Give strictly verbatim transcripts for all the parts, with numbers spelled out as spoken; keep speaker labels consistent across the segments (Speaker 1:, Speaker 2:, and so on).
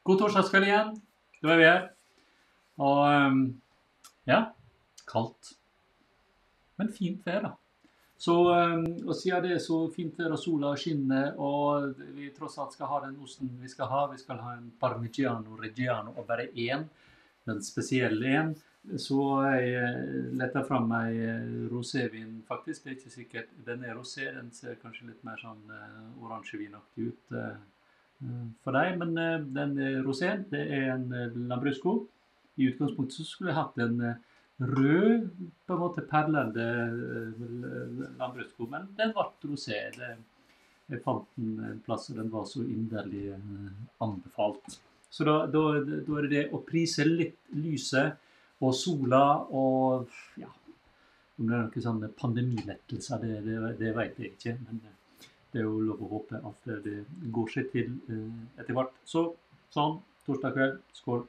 Speaker 1: God torsdagskveld igjen, da er vi her. Og um, ja, kaldt, men fint vær da. Så, um, og siden det er så fint vær og sola skinner, og vi tross alt skal ha den osten vi skal ha, vi skal ha en Parmigiano Reggiano, og bare en, den spesielle en, så jeg letter frem meg rosévin faktisk. Det er ikke sikkert, den er rosé, den ser kanskje litt mer sånn uh, orangevinaktig ut uh, for deg, men uh, den rosé, det er en uh, Lambrusco. I utgangspunktet så skulle jeg hatt en uh, rød, på en måte perlende uh, Lambrusco, men den var rosé. Det, jeg fant den en plass, og den var så inderlig uh, anbefalt. Så da, da, da er det det å prise litt lyset, og sola, og ja, om det er noen sånne pandemilettelser, det, det, det vet jeg ikke, men det er jo lov å håpe at det, det går seg til uh, etter hvert. Så, sånn, torsdag kveld, skål.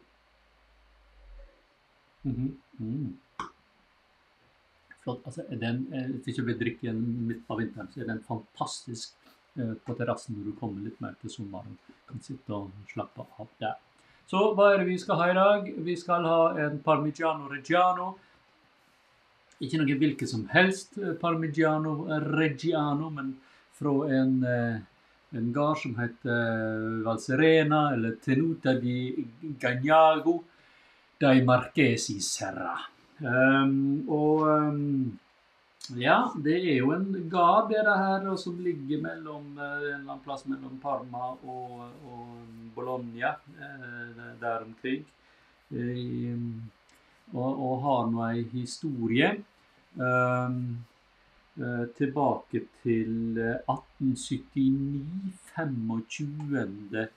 Speaker 1: Mm-hmm. Mm. Flott, altså, den, hvis ikke vil drikke den midt av vinteren, så er den fantastisk uh, på terrassen når du kommer litt mer til sommeren. Kan sitte og slappe av der. Så hva er det vi skal ha i dag? Vi skal ha en Parmigiano Reggiano. Ikke noe hvilket som helst Parmigiano Reggiano, men fra en, en gard som heter Valserena, eller Tenuta di Gagnago dei Marchesi Serra. Um, og um, ja, det er jo en gard det her, som ligger mellom, en eller annen plass mellom Parma og, og Bologna, der omkring, og, og har nå en historie um, tilbake til atten syttini, tjuefem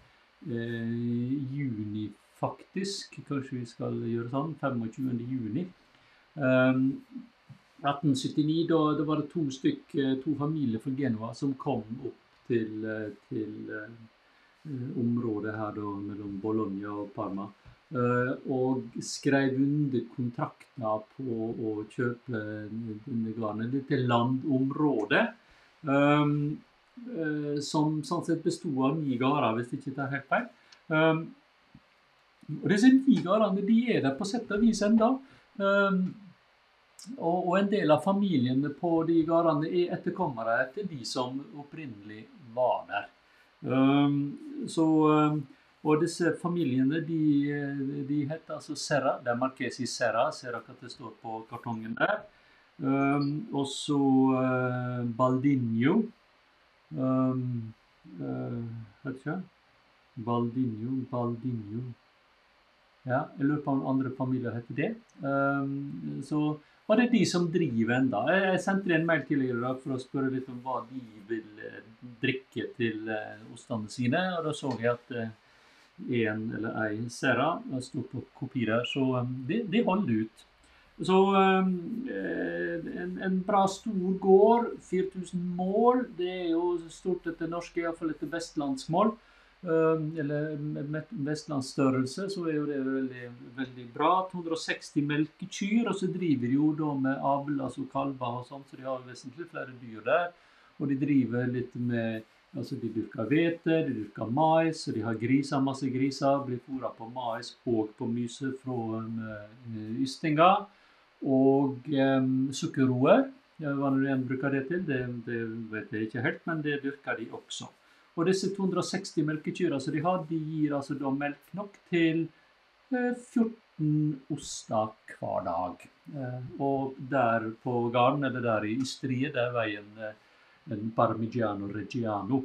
Speaker 1: juni faktisk, kanskje vi skal gjøre sånn, tjuefem juni. Um, atten syttini, da, da var det to stykk, to familier fra Genova som kom opp til, til uh, området her da, mellom Bologna og Parma, uh, og skrev under kontrakter på å kjøpe denne garden, dette landområdet, um, uh, som sånn sett bestod av ni garder, hvis det ikke er helt feil. Um, og disse ni gardene, de er der på sett og vis enda. Um, Og, og en del av familiene på de gardene er etterkommere etter de som opprinnelig var der. Um, så, um, og disse familiene, de, de heter altså Serra, det er Marchesi Serra, ser dere at det står på kartongen der. Um, og så uh, Baldinho, um, uh, vet ikke, Baldinho, Baldinho, ja, jeg lurer på om andre familier heter det. Um, så Og det er de som driver enda. Jeg sendte en mail tidligere i dag for å spørre litt om hva de vil drikke til ostene sine, og da så jeg at en eller ei Serra stod på kopi der, så de, de holder ut. Så en, en bra stor gård, fire tusen mål, det er jo stort etter norske, i hvert fall etter vestlandsmål. Uh, eller med vestlandsstørrelse, så er jo det veldig, veldig bra. to hundre og seksti melkekyr, og så driver de jo da med avl, altså kalver og sånt, så de har vesentlig flere dyr der. Og de driver litt med, altså de dyrker hvete, de dyrker mais, og de har griser, masse griser, blir foret på mais og på myse fra uh, ystinga. Og um, sukkerroer, ja, hva når de bruker det til, det, det vet jeg ikke helt, men det dyrker de også. Og disse to hundre og seksti melkekyr, altså de har, de gir altså da melk nok til eh, fjorten oster hver dag. Eh, og der på garden, eller der i ysteriet, der veier en, en Parmigiano Reggiano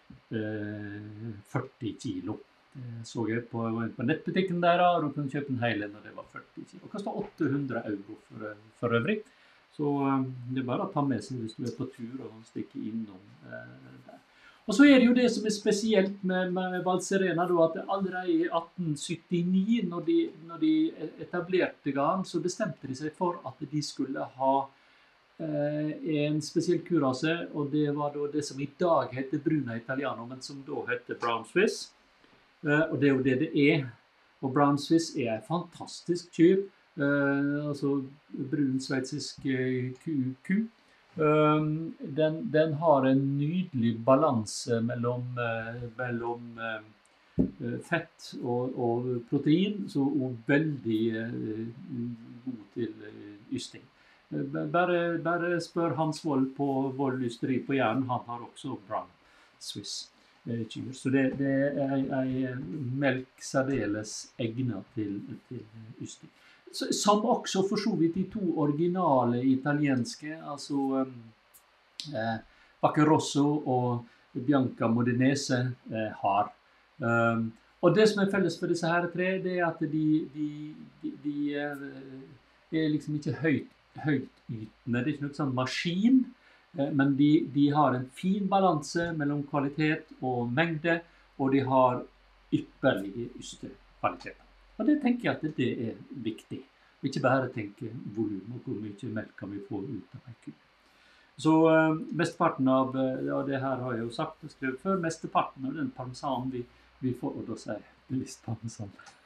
Speaker 1: eh, førti kilo. Eh, så jeg på, på nettbutikken der, og du kunne kjøpe en hele når det var førti kilo. Det koster åtte hundre euro for, for øvrig. Så eh, det er bare å ta med seg hvis du er på tur og stikke innom eh, der. Og så er det jo det som er spesielt med, med Valserena, da, at allerede i atten syttini, når de, når de etablerte garden, så bestemte de seg for at de skulle ha eh, en spesiell kurase, og det var da det som i dag heter Bruna Italiana, men som da heter Brown Swiss. Eh, og det er jo det det er. Og Brown Swiss er en fantastisk kyr, eh, altså brun sveitsisk ku. ku. Um, den, den har en nydelig balanse mellom, uh, mellom uh, fett og, og protein, så er veldig god til ysting. Bare, bare spør Hans Wold på Wold ysteri på Jæren, han har også brown Swiss kyr. Så det, det er en melk særdeles egnet til, til ysting. Som også for så vidt de to originale italienske, altså eh, Vaccarosso og Bianca Modenese eh, har. Um, og det som er felles for disse her tre, det er at de, de, de, de er, er liksom ikke høyt, høytytende. Det er ikke noe sånn maskin, eh, men de, de har en fin balanse mellom kvalitet og mengde, og de har ypperlige ystekvaliteter. Og det tenker jeg at det er viktig. Ikke bare tenke volum og hvor mye melk kan vi få ut av en ku. Så uh, mesteparten av, ja det her har jeg jo sagt og skrevet før, mesteparten av den parmesanen vi, vi får, og da sier jeg bevisst parmesan.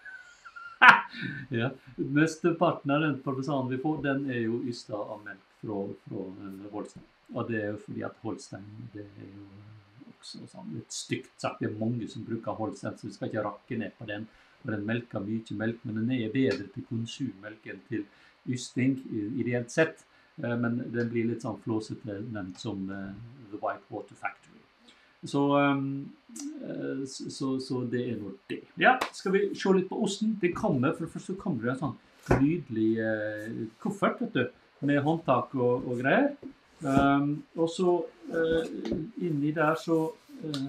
Speaker 1: Ja, mesteparten av den parmesanen vi får, den er jo ystet av melk fra, fra uh, Holstein. Og det er jo fordi at Holstein, det er jo også sånn litt stygt sagt, det er mange som bruker Holstein, så vi skal ikke rakke ned på den. Og den melker mye melk, men den er bedre til konsummelk enn til ysting, ideelt sett. Men den blir litt sånn flåsete nevnt som uh, The White Water Factory. Så, um, uh, så, så det er noe det. Ja, skal vi se litt på osten? Det kommer, for først så kommer det en sånn nydelig uh, koffert, vet du, med håndtak og, og greier. Um, og så uh, inni der så... Uh,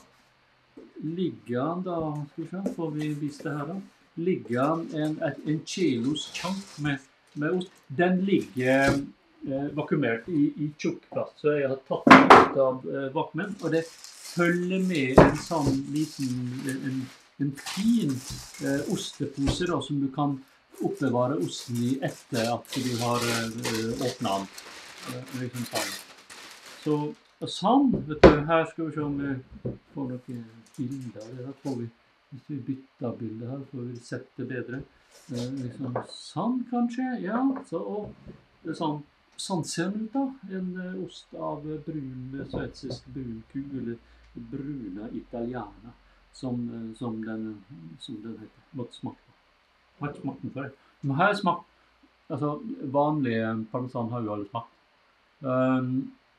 Speaker 1: ligger han da, skal vi se, får vi vise det her da, ligger han en, en kilos chunk med, med ost. Den ligger eh, vakuumert i, i tjukkplast, så jeg har tatt den ut av eh, vakuumen, og det følger med en sånn liten, en, en fin eh, ostepose da, som du kan oppbevare osten i etter at du har eh, åpnet den. Eh, liksom sånn. Så og sånn, vet du, her skal vi se om vi får noen bilder. Her får vi, hvis vi bytter bilder her, får vi sett det bedre. Eh, liksom sånn kanskje, ja. Så, og det er sånn, sånn ser den ut da. En uh, ost av brun, sveitsisk brun ku, eller Bruna Italiana, som, uh, som, den, som den heter. Måtte smake på. Har ikke smakt den før. Men her er smak, altså vanlig parmesan har jo alle smakt. Um,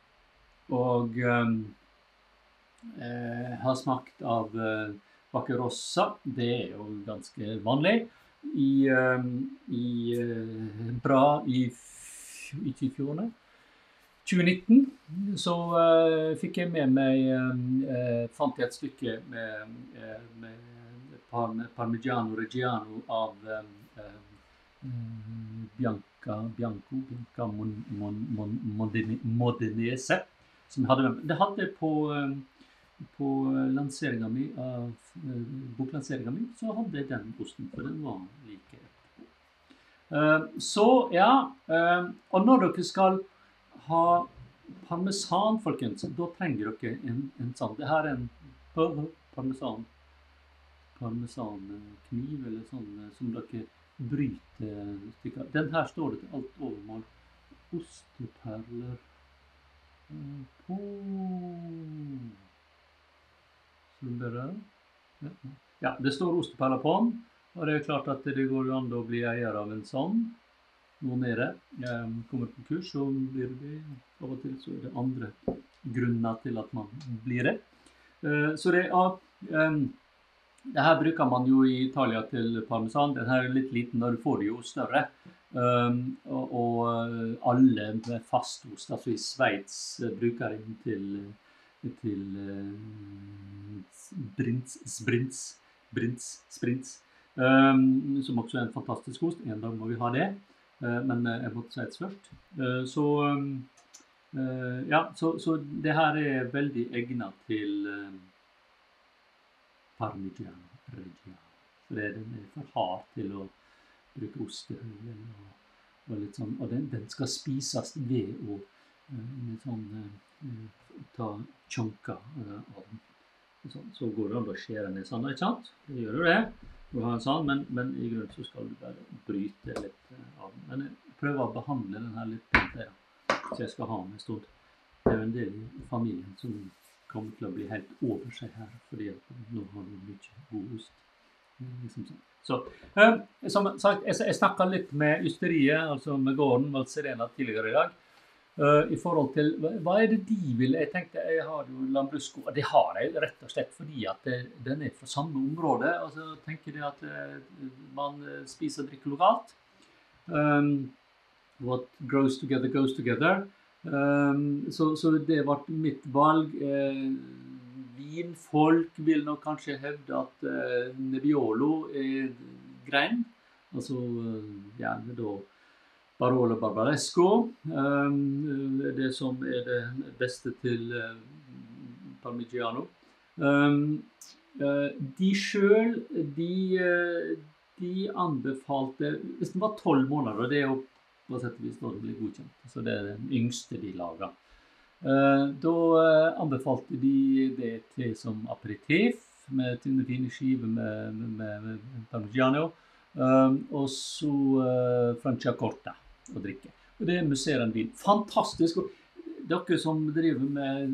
Speaker 1: Og um, eh, har smakt av uh, Vaccarossa, det er jo ganske vanlig. I, um, i uh, bra i, ikke i fjorene, tjue nitten, så uh, fikk jeg med meg, um, uh, fant jeg et stykke med, uh, med Parmigiano Reggiano av um, um, Bianca, Bianco, Bianca Mon, Mon, Mon, Modene, Modenese. Som jeg hadde med. Det hadde jeg på, på lanseringen min, av boklanseringen min, så hadde jeg den osten, for den var like etterpå. Uh, så, ja, uh, og når dere skal ha parmesan, folkens, da trenger dere en, en sånn, det her er en parmesan, parmesan kniv, eller sånn, som dere bryter stykker. Den her står det til alt overmål, osteperler, på ja. Ja, det står osteperler på den, og det er klart at det går an å bli eier av en sånn nå nede. Jeg kommer på kurs, så blir det av og til så er det andre grunner til at man blir det. Så det er det her bruker man jo i Italia til parmesan. Den her er litt liten, da du får det jo større. Um, og, og alle med fastost, altså i Sveits, bruker den til, til uh, brins, sprins, brins, sprins, um, som også er en fantastisk ost. En dag må vi ha det, uh, men jeg måtte Sveits først. Uh, så, um, uh, ja, så, så det her er veldig egnet til uh, Parmigiano Reggiano. For det, den er for hard til å bruke ostehøvel og, og litt sånn, og den, den skal spises ved å med sånn, uh, ta chunker uh, av den. Sånn, så går det an å skjære ned sånn, ikke sant? Det gjør du det. Du har en sånn, men, men i grunnen så skal du bare bryte litt uh, av den. Men jeg prøver å behandle den her litt pent, ja. Så jeg skal ha den en stund. Det er jo en del i familien som kommer til å bli helt over seg her, fordi at nå har vi mye god ost. Liksom sånn. Så, eh, som sagt, jeg, jeg snakket litt med ysteriet, altså med gården, Valserena tidligere i dag, uh, i forhold til, hva er det de vil? Jeg tenkte, jeg har jo Lambrusco, og det har jeg rett og slett fordi at det, den er fra samme område, altså tenker jeg at uh, man spiser og drikker lokalt. Um, what grows together goes together. Um, så, så det var mitt valg. Uh, vinfolk vil nok kanskje hevde at uh, Nebbiolo er grein, altså uh, gjerne da Barolo Barbaresco, um, det som er det beste til uh, Parmigiano. Um, uh, de selv, de, uh, de anbefalte, hvis den var tolv måneder, og det er jo på sett og vis når det blir godkjent, så det er den yngste de lager. Uh, da uh, anbefalte de det til som aperitif, med tynne fine skiver med, med, med Parmigiano, um, og så uh, Franciacorta å drikke. Og det er musserende vin. Fantastisk! Og dere som driver med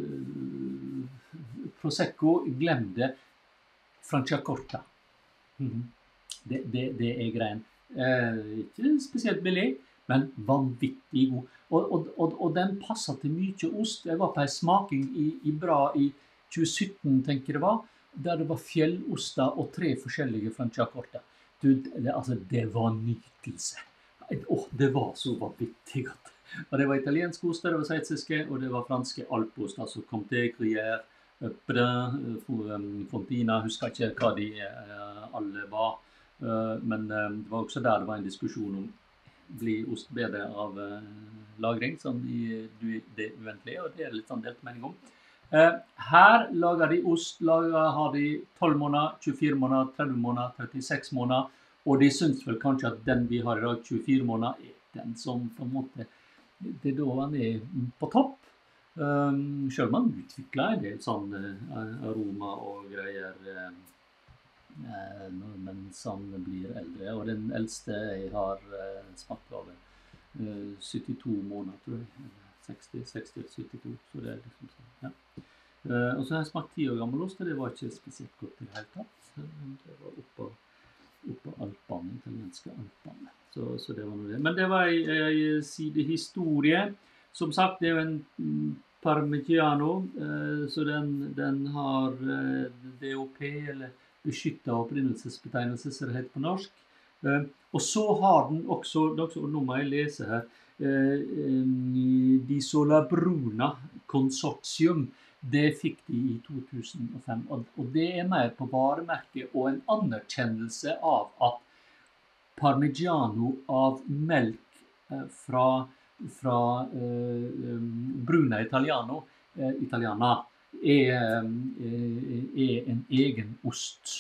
Speaker 1: uh, Prosecco, glem det. Franciacorta. Mm-hmm. det, det, det er grein. Uh, ikke spesielt billig, men vanvittig god. Og, og, og, og den passer til mye ost. Jeg var på en smaking i, i Bra i tjue sytten, tenker jeg det var, der det var fjelloster og tre forskjellige Franciacorta. Du, det, altså, det var nytelse. Åh, det var så vanvittig godt. Og det var italienske oster, det var sveitsiske, og det var franske alpost, altså Comté, Gruyère, Brun, Fontina, husker ikke hva de alle var. Men det var også der det var en diskusjon om blir ost bedre av uh, lagring, sånn i det uendelige, og det er litt sånn delt mening om. Uh, her lager de ost, lager, har de tolv måneder, tjuefire måneder, tretti måneder, trettiseks måneder, og de synes vel kanskje at den vi har i dag, tjuefire måneder, er den som på en måte, det er da han er på topp. Um, selv om man utvikler en del sånn uh, aroma og greier, uh, mens han blir eldre, og den eldste jeg har uh, smakt av uh, syttito måneder, tror jeg, seksti, seksti, syttito, så det er liksom sånn, ja. Uh, og så har jeg smakt ti år gammel ost, og det var ikke spesielt godt i det hele tatt. Det var oppå, oppå Alpene, italienske Alpene, så, så det var noe det. Men det var en, en sidehistorie. Som sagt, det er jo en Parmigiano, uh, så den, den har uh, D O P, eller beskyttet opprinnelsesbetegnelse, som det heter på norsk. Uh, og så har den også, også, nå må jeg lese her, uh, Di Sola Bruna konsortium, det fikk de i to tusen og fem, og, og det er mer på varemerket og en anerkjennelse av at Parmigiano av melk uh, fra, fra uh, Bruna Italiano, uh, Italiana, Er, er en egen ost.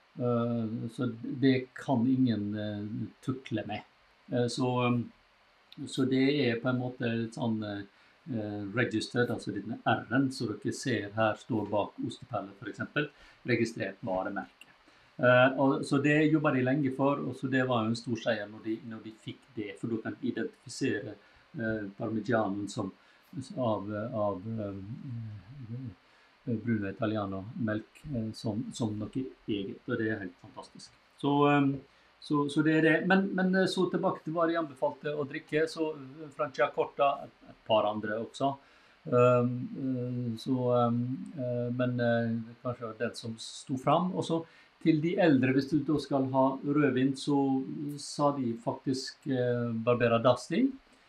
Speaker 1: Så det kan ingen tukle med. Så, så det er på en måte litt sånn registered, altså denne R-en, så dere ser her står bak Osteperler for eksempel, registrert varemerke. Og, så det jobber de lenge for, og så det var jo en stor seier når de, når de fikk det, for da kan de identifisere Parmigianen som av, av um, Bruna Italiana melk uh, som, som noe eget, og det er helt fantastisk. Så, um, så, så det er det. Men, men så tilbake til hva de anbefalte å drikke, så Franciacorta, et, et par andre også. Um, uh, så, um, uh, men uh, kanskje den som sto frem. Og så til de eldre, hvis du da skal ha rødvin, så sa de faktisk uh, Barbera d'Asti.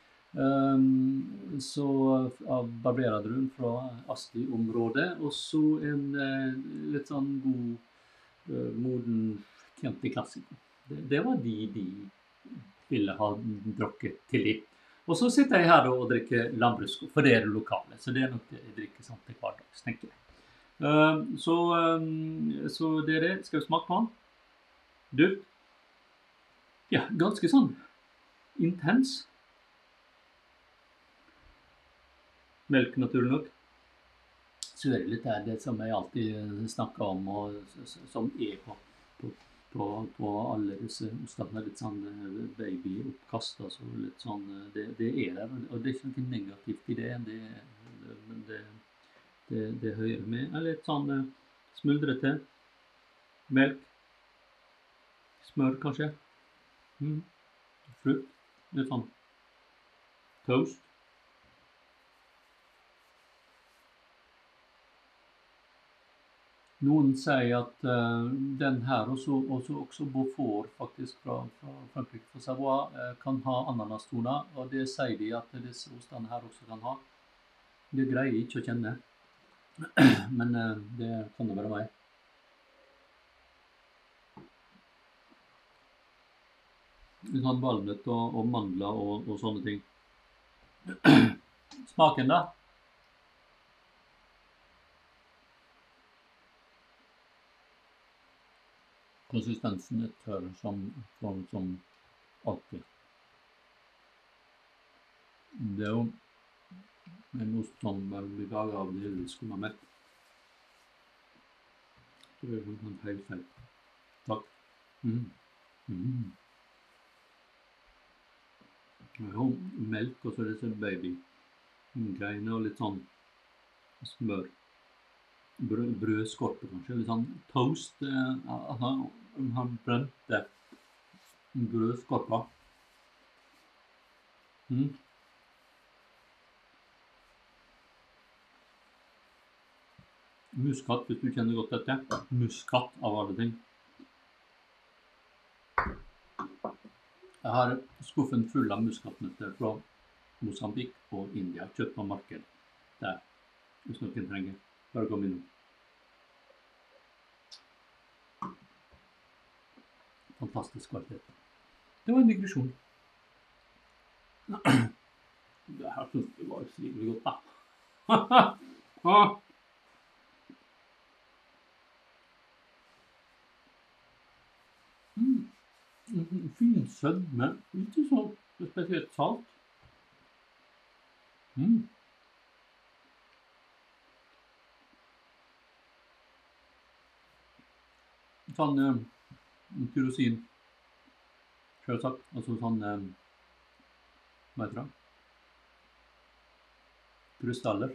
Speaker 1: Um, så av barberadruen fra Asti-området, og så en uh, litt sånn god uh, moden Chianti Classico. Det, det var de de ville ha drukket til de. Og så sitter jeg her da og drikker Lambrusco, for det er det lokale, så det er nok det jeg drikker sånn til hverdags, tenker jeg. Um, så, um, så det er det. Skal vi smake på den? Duft? Ja, ganske sånn intens. Melk, naturlig nok. Så er det litt der, det som jeg alltid snakker om, og som er på, på, på, på alle disse ostene, litt sånn babyoppkast, altså litt sånn, det, det er der, og det er ikke noe negativt i det, det, det, det det, det hører med. Litt sånn uh, smuldrete. Melk. Smør, kanskje. Mm. Frukt. Litt sånn toast. Noen sier at uh, den her også, også, også Beaufort faktisk fra, fra Frankrike, fra Savoie, uh, kan ha ananastoner, og det sier de at disse ostene her også kan ha. Det greier jeg ikke å kjenne, men uh, det kan det være meg. Sånn valnøtt og, og mandler og, og sånne ting. Smaken da? Konsistensen er tørr som, som, som alltid. Det er jo en ost som blir laget av det skummamelk. Det er jo en helt feil. Takk. Mm. Mm. Det er jo melk, og så er det sånn baby-greiene og litt sånn smør. Brød, brødskorpe kanskje, litt sånn toast, eh, altså, han brente brødskorpa. Mm. Muskat, hvis du kjenner godt dette. Muskat av alle ting. Jeg har skuffen full av muskatnøtter fra Mosambik og India, kjøpt på marked. Der, hvis noen trenger. Bare kom innom. Fantastisk kvalitet. Det var en digresjon. Det her synes jeg var slik godt da. mm. Fin sødme, ikke så spesielt salt. Mm. Sånn uh, tyrosin, selvsagt, altså sånn, uh, hva heter det? Krystaller.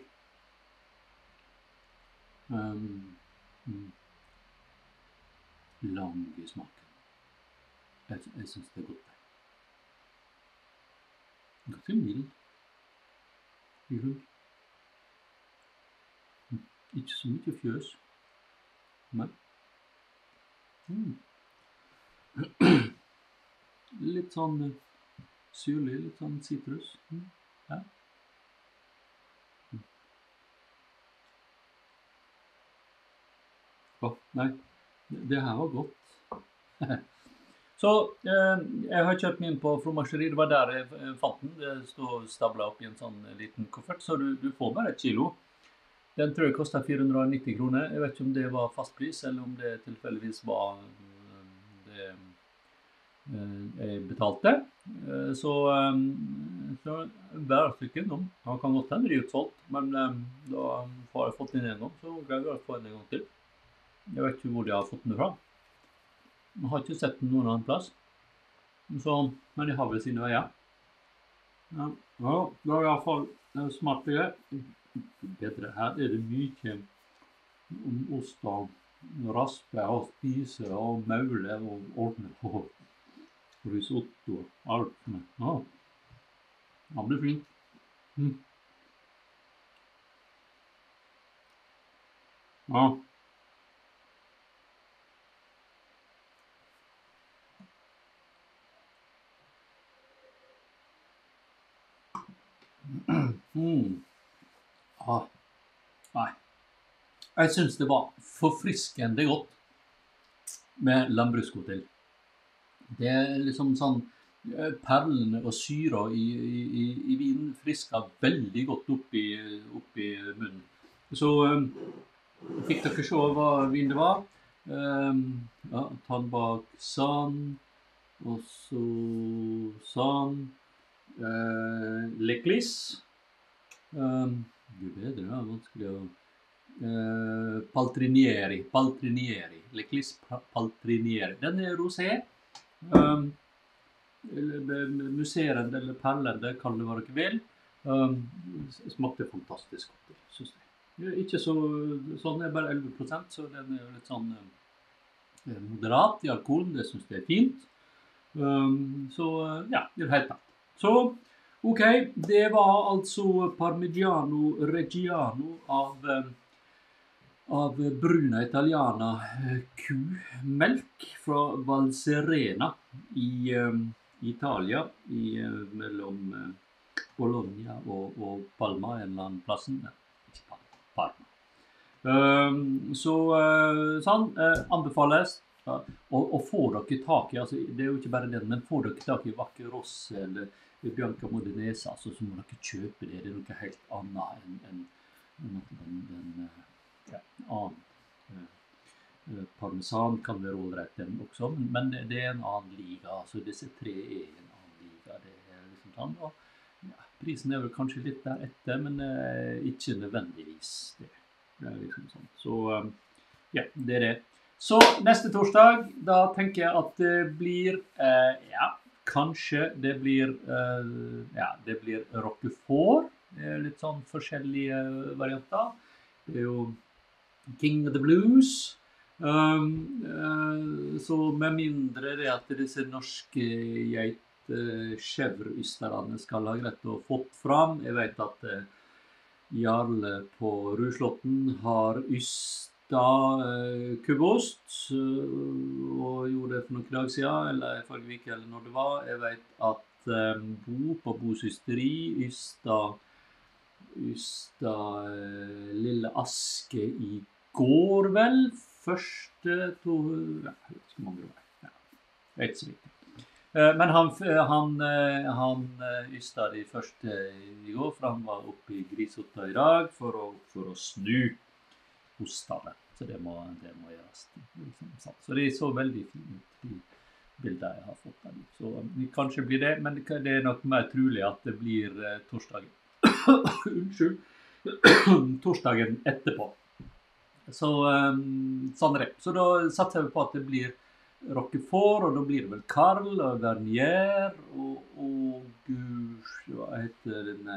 Speaker 1: Um, mm. Lang i smaken. Jeg, jeg synes det er godt. Ganske mild. Mm. Ikke så mye fjøs. Men Mm. litt sånn syrlig, litt sånn citrus. Mm. Ja. Mm. Å, nei, det her var godt. Så eh, jeg har kjøpt min på fromageri, det var der jeg fant den. Det står stablet opp i en sånn liten koffert, så du, du får bare et kilo. Den tror jeg kostet fire hundre og nitti kroner. Jeg vet ikke om det var fastpris, eller om det tilfeldigvis var det jeg betalte. Så, så bare stykken om. Han kan godt hende det er utsolgt, men da har jeg fått den en gang, så greier jeg å få den en gang til. Jeg vet ikke hvor de har fått den fra. Jeg har ikke sett den noen annen plass. Så, men de har vel sine veier. Ja, ja det er i hvert fall smart det. Bedre. Her er det mye om ost og raspe og spise og maule og ordne og risotto og alt. Ja, det blir fint. Mm. Ja. Mm. Ah, nei. Jeg synes det var forfriskende godt med landbrukshotell. Det er liksom sånn perlene og syra i, i, i vinen frisker veldig godt opp i, opp i munnen. Så um, fikk dere se hva vin det var. Um, ja, ta den bak sånn, og så sånn. Uh, Leklis. Um, Gud bedre, det er vanskelig å... Uh, Paltrinieri, Paltrinieri, Leklis Paltrinieri. Den er rosé. Um, musserende eller perlende, kall det hva dere vil. Um, smakte fantastisk godt, synes jeg. Ikke så, sånn er bare elleve prosent, så den er litt sånn eh, moderat i alkoholen, det synes jeg er fint. Um, så ja, det er helt tatt. Så, ok, det var altså Parmigiano Reggiano av, av Bruna Italiana kumelk fra Valserena i um, Italia, i, uh, mellom uh, Bologna og, og Palma, en eller annen plassen. Nei, ikke Palma, Parma. Um, så uh, sånn, uh, anbefales. Ja, og, og får dere tak i, altså det er jo ikke bare den, men får dere tak i Vakke Rosse eller Bianca Modenesa, altså, så må dere kjøpe det. Det er noe helt annet enn en, en, en, en, ja, annen uh, parmesan kan være ålreit den også, men, men det, det er en annen liga, altså disse tre er en annen liga, det er liksom sånn, og ja, prisen er vel kanskje litt der etter, men uh, ikke nødvendigvis det. Det er liksom sånn, så um, ja, det er det. Så neste torsdag, da tenker jeg at det blir, eh, ja, kanskje det blir, eh, ja, det blir roquefort, det er litt sånn forskjellige varianter. Det er jo King of the Blues, um, eh, så med mindre det at disse norske geit eh, chèvreysterne skal ha greit å fått fram. Jeg vet at eh, Jarle på Ruslotten har yst da eh, kubost, og gjorde det for noen dag siden, eller forrige vik, eller når det var. Jeg vet at eh, Bo på Bos ysteri ysta, ysta eh, Lille Aske i går vel, første to, ja, jeg vet ikke mange år, ja, det er ikke så viktig. Eh, men han, han, han ysta de første i går, for han var oppe i Grisotta i dag for å, for å snu ostene. Så det må, det må gjøres. Så det er så veldig fint, de bilder jeg har fått av dem. Så det kanskje blir det, men det er nok mer trolig at det blir torsdagen. Unnskyld. Torsdagen etterpå. Så sånn er det. Så da satser vi på at det blir roquefort, og da blir det vel Karl og Vernier, og, og hva heter denne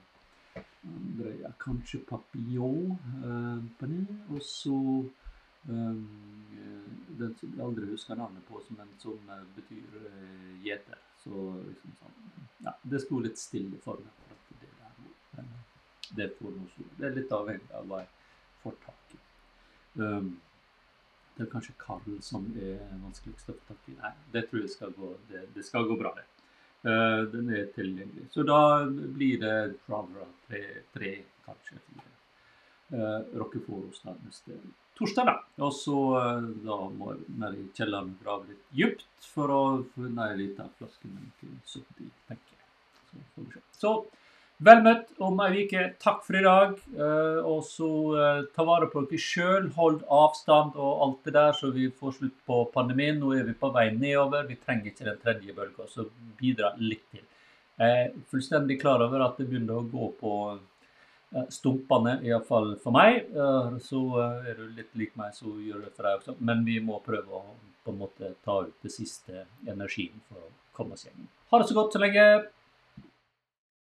Speaker 1: Andrea, kanskje papillon, uh, og så um, den som jeg aldri husker navnet på, men som uh, betyr uh, gjeter. Så liksom sånn, ja, det sto litt stille for meg for at det der, men det får noe så, det er litt avhengig av hva jeg får tak i. Um, det er kanskje Karl som er vanskeligst å få tak i. Nei, det tror jeg skal gå, det, det skal gå bra det. Uh, den er tilgjengelig. Så da blir det Traveler tre, tre kanskje fire. Uh, Roquefort da neste torsdag da. Og så uh, da må jeg ned i kjelleren grave litt djupt for å finne en liten flaske melk sytti, tenker jeg. Så får vi se. Så vel møtt om en vike. Takk for i dag. Uh, og så uh, ta vare på dere selv, hold avstand og alt det der, så vi får slutt på pandemien. Nå er vi på vei nedover. Vi trenger ikke den tredje bølgen, så bidra litt til. Jeg er fullstendig klar over at det begynner å gå på uh, stumpene, i hvert fall for meg. Uh, så uh, er du litt lik meg, så gjør det for deg også. Men vi må prøve å på en måte ta ut det siste energien for å komme oss gjennom. Ha det så godt så lenge!